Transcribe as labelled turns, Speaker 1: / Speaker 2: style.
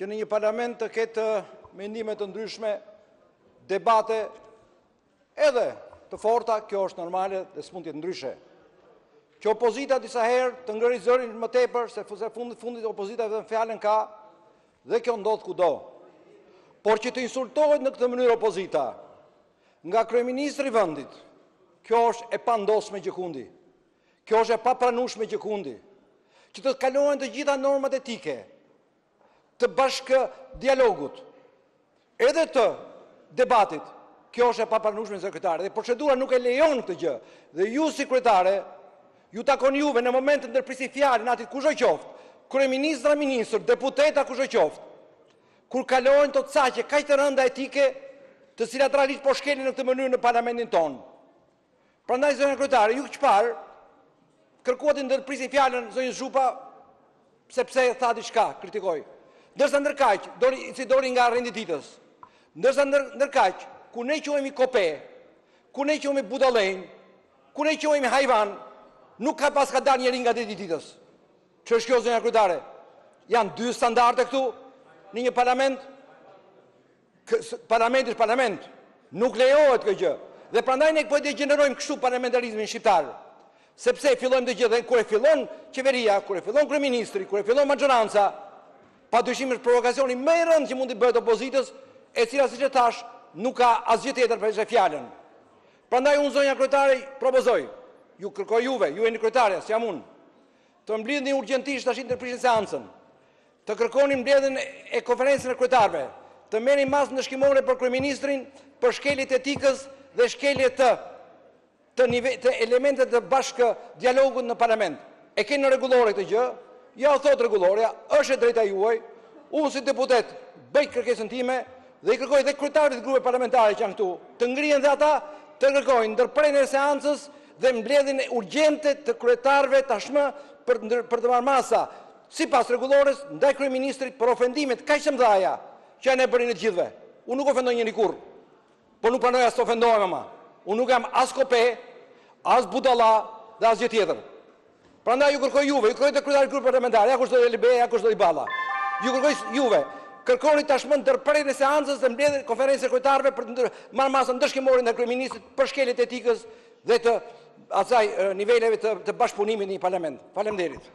Speaker 1: që në një parlament të ketë mendime të ndryshme, debate edhe të forta, kjo është normale dhe s'mund të jetë ndryshe. Që opozita disa herë të ngërë zërin më tepër, se fundit opozita vetëm fjalën ka, dhe kjo ndodh kudo. Por që të insultohet në këtë mënyrë opozita nga kryeministri i vendit, kjo është e pandosme gjikundi. Kjo është e papranueshme gjikundi. Që të kalohen të gjitha normat etike të bashkë dialogut, edhe të debatit, kjo është e papranueshme sekretare. Dhe procedura nuk e lejon këtë gjë. Dhe ju si kryetare, ju takon juve në momentin ndërprisi fjalën atit kushdo qoftë, kryeministra, ministër, deputeta kushdo qoftë, kur kalohen të caqe kaq të rënda etike, të cilat realisht po shkelin në këtë mënyrë në parlamentin tonë. Prandaj zonja kryetare, ju çfarë kërkuat të ndërprisi fjalën zonjës Zhupa sepse tha diçka, kritikoi. Ndërsa ndërkaq, doli nga rendititës. Ndërsa ndërkaq, ku ne quhemi kope, ku ne quhemi budallën, ku ne quhemi hajvan, nuk ka pas ka dalë njëri nga rendititës. Ç'është kjo zonja kryetare? Janë dy standarde këtu në një parlament. Parlamenti është parlament. Nuk lejohet kjo gjë. Dhe prandaj ne po e degenerojmë kështu parlamentarizmin shqiptar. Sepse fillojmë të gjithë, kur e fillon qeveria, kur e fillon kryeministri, kur e fillon maggioranca, padyshim është provokacioni më i rëndë që mund të bëhet opozitës, e cila siç e thash, nuk ka asgjë tjetër përveç fjalën. Prandaj unë zonja kryetare propozoj, ju kërkoj juve, ju jeni kryetare, si jam unë, të mblidhni urgjentisht tash ndërprishni seancën, të kërkoni mbledhjen e konferencës së kryetarëve, të merrni masë ndëshkimore për kryeministrin, për shkeljet etikës dhe shkeljet të elementet të bashkë dialogut në parlament. E keni në rregullore këtë gjë? Ja o thot rregulloria, është e drejta juaj. Unë si deputet bëj kërkesën time dhe i kërkoj dhe kryetarit të grupeve parlamentare që janë këtu, të ngrihen dhe ata të kërkojnë ndërprerjen e seancës dhe mbledhjen urgjente të kryetarëve tashmë për të marrë masa sipas rregullores ndaj kryeministrit për ofendimet kaq të mëdha që janë e bërin e të gjithëve. Unë nuk ofendoj njëri kurrë, por nuk pranoj as të ofendohem ama. Unë nuk jam as kope, as budalla dhe as gjë tjetër. Prandaj ju kërkoj juve, ju kërkoj të kryetarit të grupit parlamentar, ja kush do të Libeja, ja kush do të Balla. Ju kërkoj juve, kërkoni tashmë ndërprerjen e seancës dhe mbledhjen e konferencës së kryetarëve për të marrë masën ndëshkimore ndaj kryeministrit për shkeljet etikës dhe të asaj niveleve të bashkëpunimit në një parlament. Faleminderit.